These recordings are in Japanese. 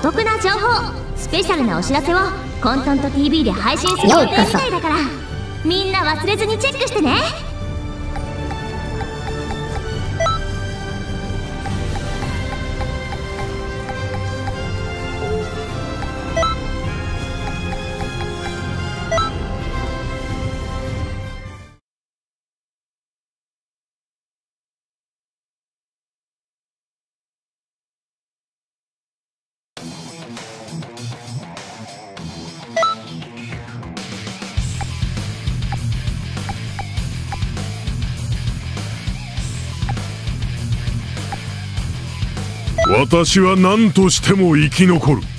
得な情報、スペシャルなお知らせをコントント TV で配信する予定みたいだから、みんな忘れずにチェックしてね。 私は何としても生き残る。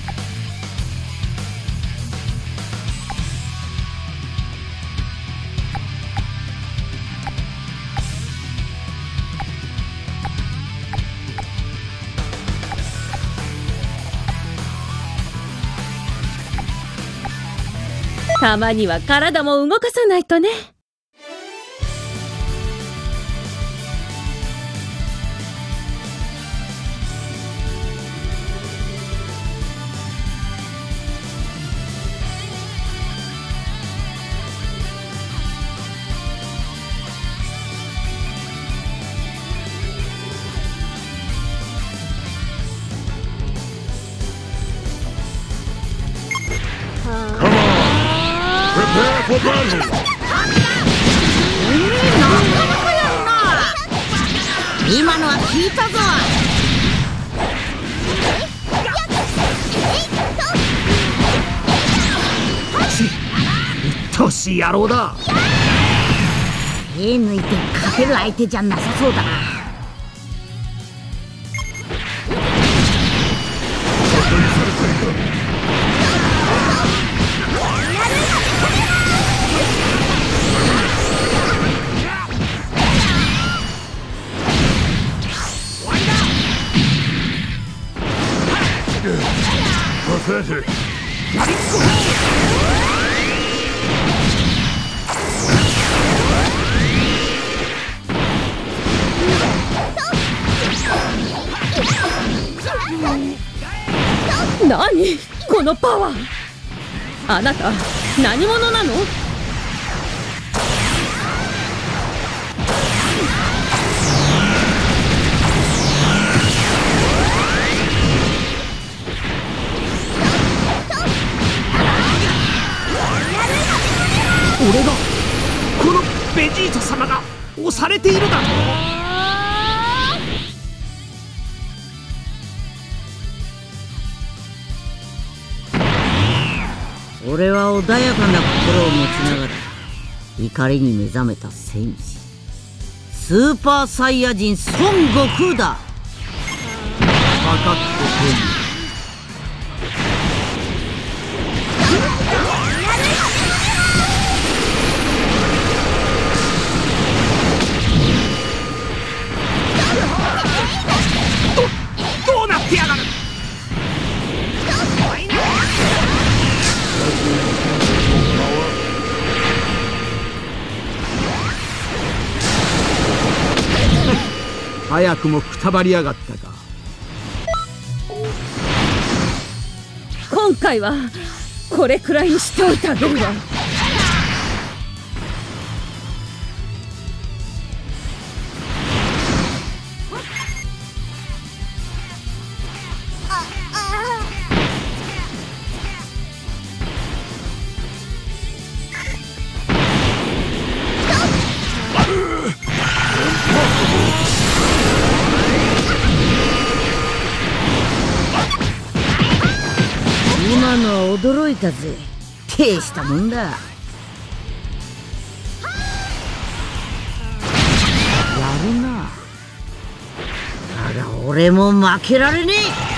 たまには体も動かさないとね。 今のは聞いたぞ。 うっとうしい野郎だ。 手抜いて勝てる相手じゃなさそうだな。 何このパワー。あなた何者なの？ 俺がこのベジータ様が押されているだと。 俺は穏やかな心を持ちながら怒りに目覚めた戦士、スーパーサイヤ人孫悟空だ。かかってこい。 どうなってやがる。 早くもくたばりやがったか。 今回はこれくらいにしておいてあげるわ。 今のは驚いたぜ。大したもんだ。やるな。だが俺も負けられねえ。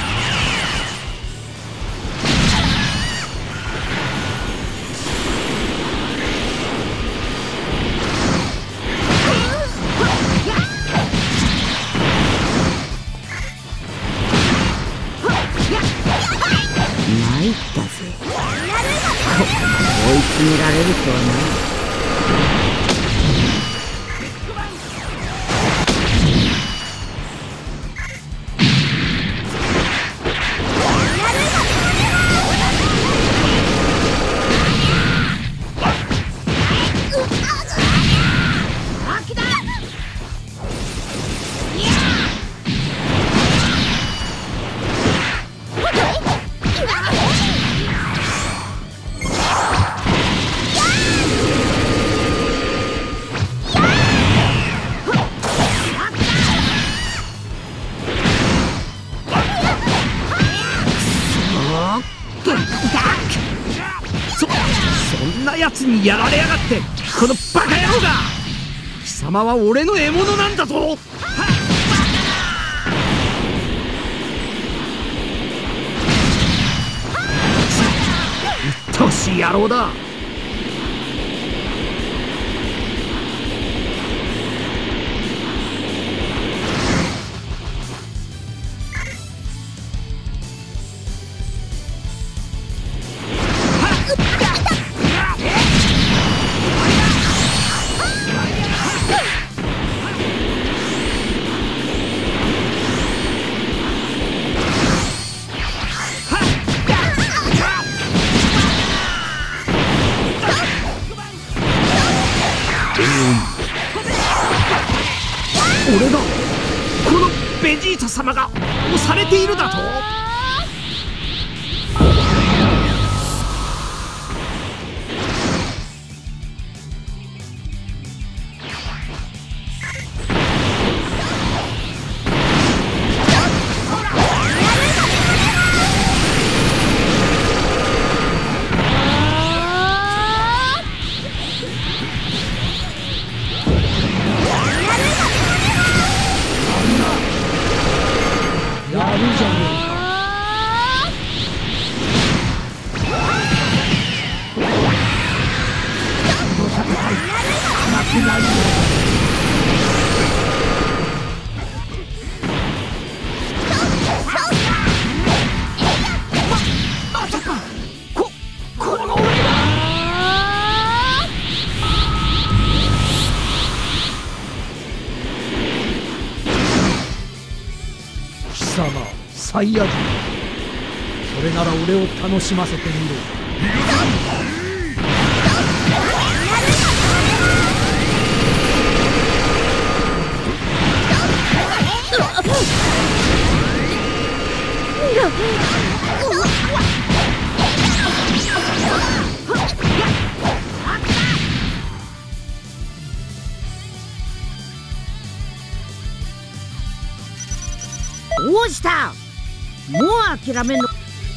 参ったぜ。ここまで追い詰められるとはな。 け。そんなやつにやられやがって、このバカ野郎が。貴様は俺の獲物なんだぞ。うっとうしい野郎だ。俺がこのベジータ様が押されているだと。貴様サイヤ人、それなら俺を楽しませてみろ。 どうした？もう諦めんの？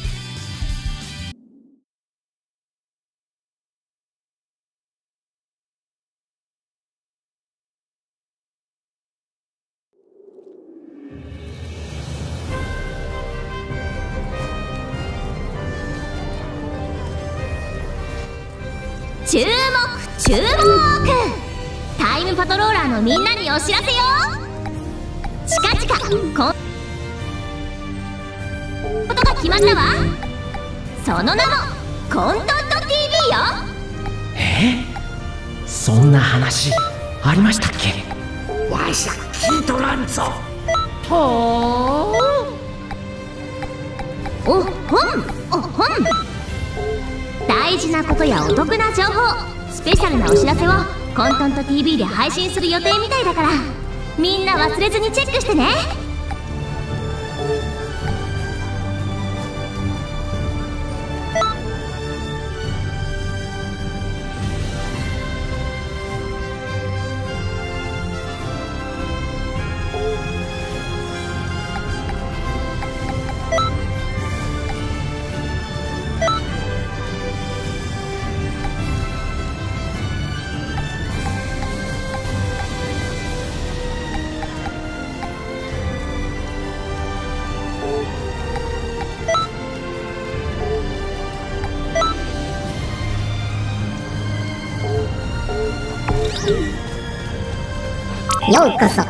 注目タイムパトローラーのみんなにお知らせよ。近々ことが決まったわ。その名もコントント TV よ。 そんな話ありましたっけ？わしゃ聞いとらんぞ。 おほんおほん。大事なことやお得な情報、スペシャルなお知らせをコントント TV で配信する予定みたいだから、みんな忘れずにチェックしてね。 ようこそ。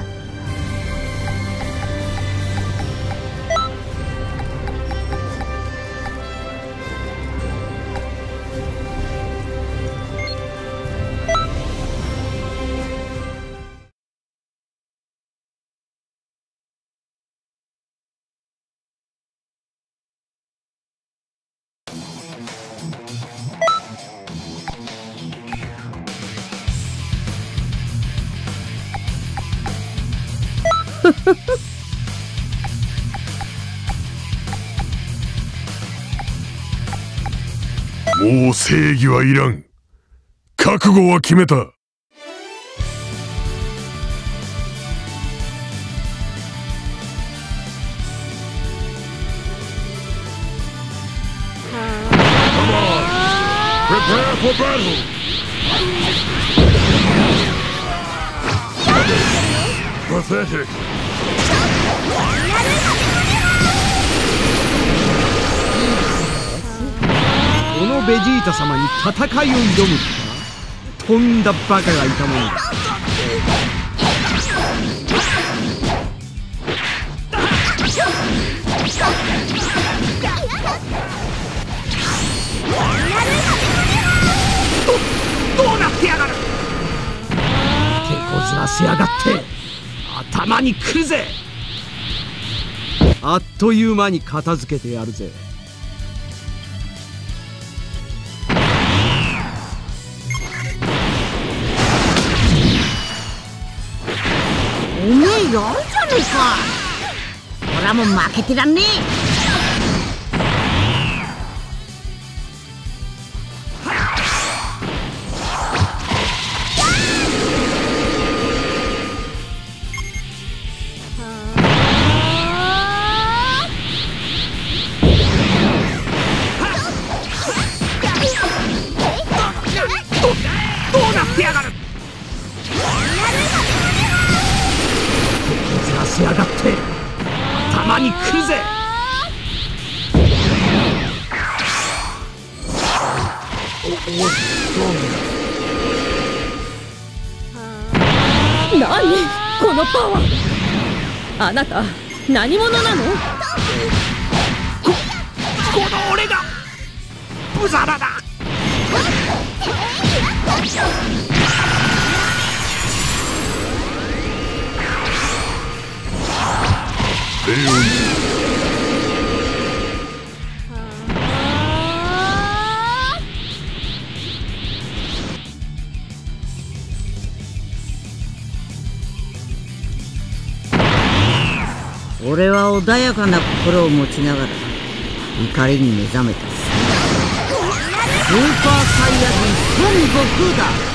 もう正義はいらん。覚悟は決めた。 は Prepare for battle! Pathetic! このベジータ様に戦いを挑むか。とんだバカがいたもんだ。どうなってやがる。手こずらせやがって頭にくるぜ。あっという間に片付けてやるぜ。 おめえやるじゃねえか。俺はもう負けてらんねえ。 どうなってやがる。ずらしやがって頭にくるぜ。 何このパワー。あなた何者なの。 この俺がブザラだ。 俺は穏やかな心を持ちながら怒りに目覚めた。スーパーサイヤ人孫悟空だ。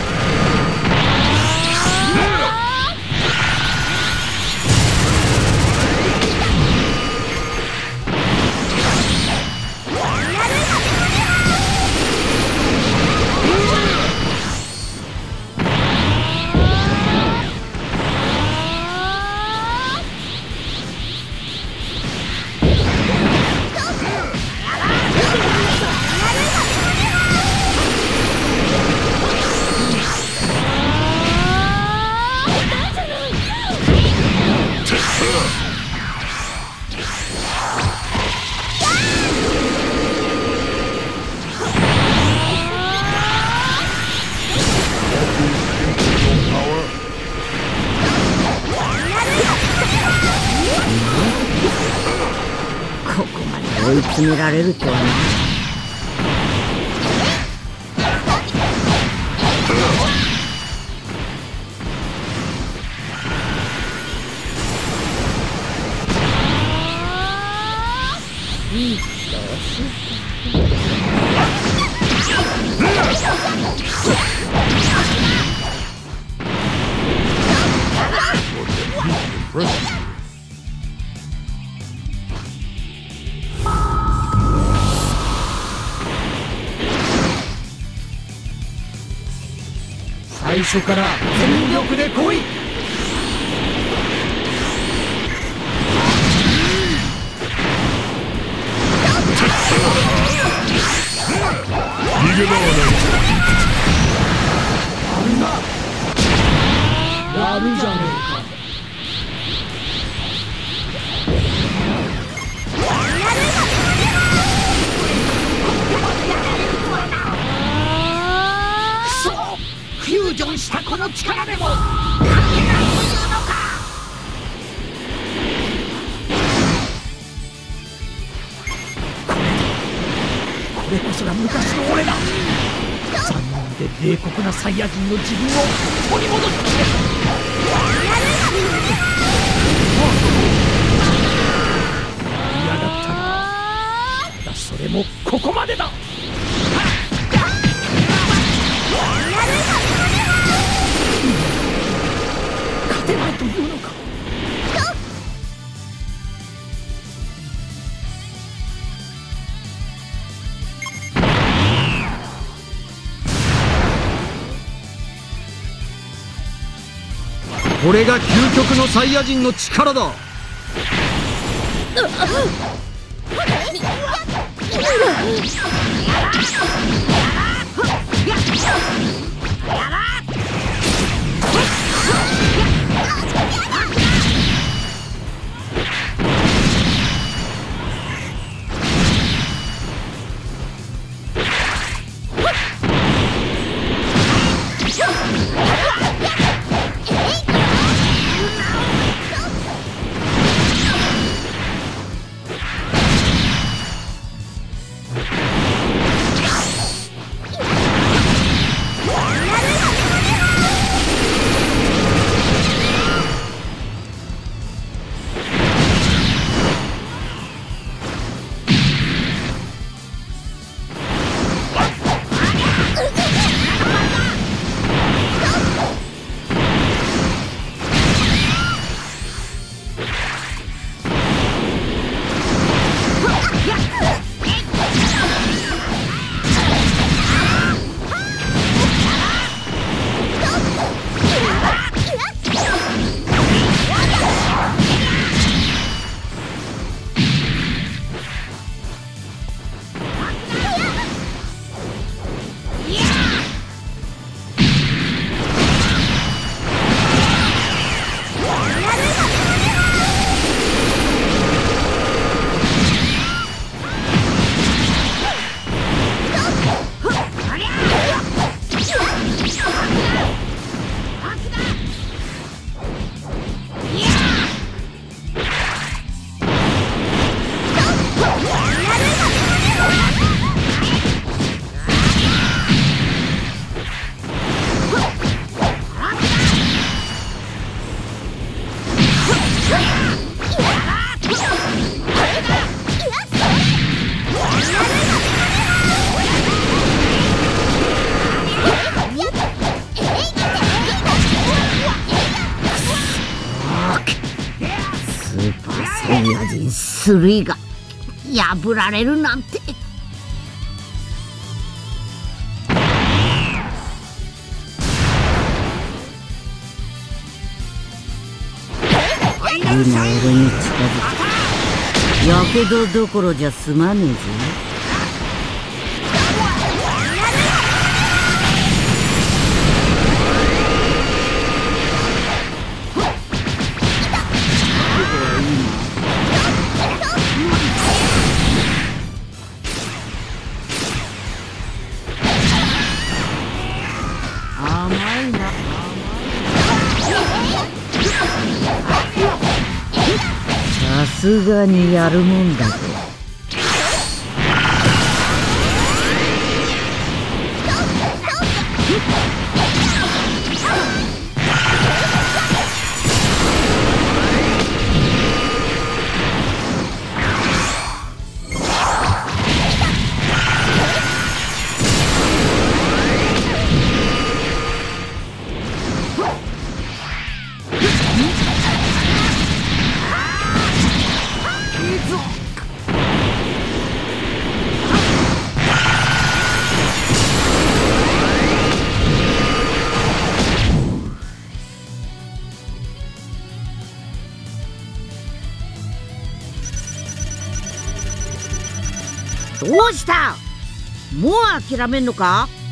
ここまで追い詰められるとはな。 最初から全力で来い。 逃げ場はやるじゃねえか。フュージョンしたこの力でも勝てないというのか。これこそが昔の俺だ。残忍で冷酷なサイヤ人の自分を取り戻して嫌だったな。ただそれもここまでだ。勝てないというのか。 これが究極のサイヤ人の力だ。 サイヤ人3が破られるなんて。今俺に近づくやけどどころじゃ済まねえぞ。さすがにやるもんだぜ。どうした？もう諦めんのか？